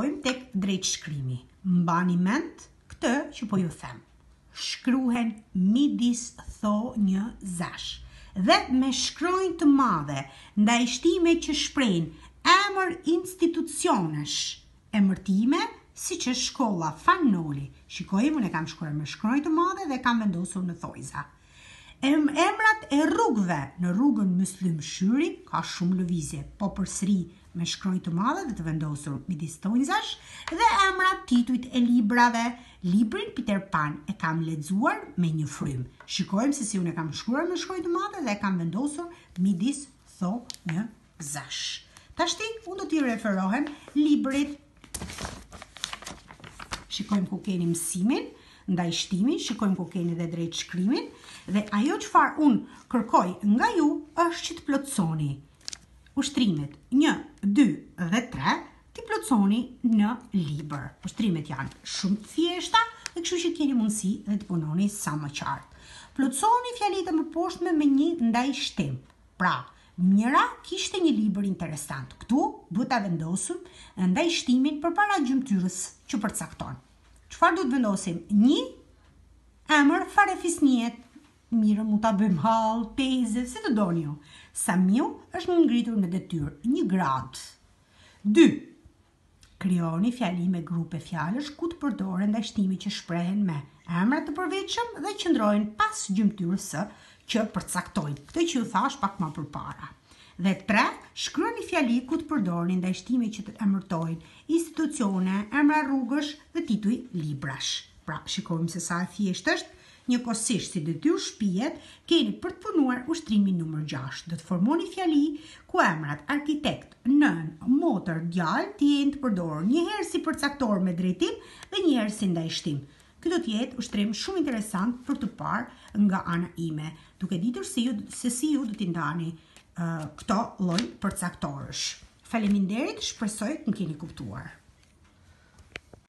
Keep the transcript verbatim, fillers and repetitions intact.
shkojmë tek drejt shkrimi. Mbani mend këtë që po ju them. Shkruhen midis tho një zash dhe me shkronjë të madhe ndaj shtime që shprehin emër institucionesh, emërtime si që shkolla Fanoli. Shikojmë, unë e kam shkruar me shkronjë të madhe dhe kam vendosur në thojza. Em, emrat e rrugëve në rrugën Myslim Shyri ka shumë lëvizje, po përsëri me shkronjë të madhe dhe të vendosur midis thonjzash, dhe emrat titujt e librave. Librin Peter Pan e kam lexuar me një frym. Shikojmë se si unë e kam shkruar me shkronjë të madhe dhe e kam vendosur midis thonjzash. Tashti unë do t'i referohem librit. Shikojmë ku keni mësimin ndaj shtimin, shikojmë ku keni dhe drejt shkrimin, dhe ajo çfarë unë kërkoj nga ju është që të plotësoni ushtrimet një, dy dhe tre, ti plotësoni në libër. Ushtrimet janë shumë të thjeshta dhe kështu që keni mundësi dhe të punoni sa më qartë. Plotësoni fjalitë e mëposhtme me një ndaj shtim. Pra, njëra kishte një libër interesant. Këtu duhet ta vendosim ndaj shtimin përpara gjymtyrës që përcakton. Çfarë duhet vendosim? Një emër farefisniet, mirë mu ta bëjmë hall, peze, si të doni ju. Samiu është ngritur me detyrë, një grad. Dy. Krijoni fjali me grupe fjalësh ku të përdoren ndaj shtimit që shprehen me emra të përveçëm dhe qëndrojnë pas gjymtyrës së që përcaktojnë. Këtë që ju thash pak më përpara. Dhe tre, shkruani fjali ku të përdorni ndaj shtimit që të emërtojnë institucione, emra rrugësh dhe tituj librash. Pra, shikojmë se sa e thjesht është. Njëkohësisht si detyrë shtëpijet, keni për të punuar ushtrimin numër gjashtë. Do të formoni fjali ku emrat arkitekt, nën, motër, djalë të jenë të përdorur njëherë si përcaktor me drejtim dhe njëherë si ndaj shtim. Ky do të jetë ushtrim shumë interesant për të parë nga ana ime, duke ditur se, ju, se si ju do t'i ndani uh, këto lloj përcaktorësh. Faleminderit, shpresoj të më keni kuptuar.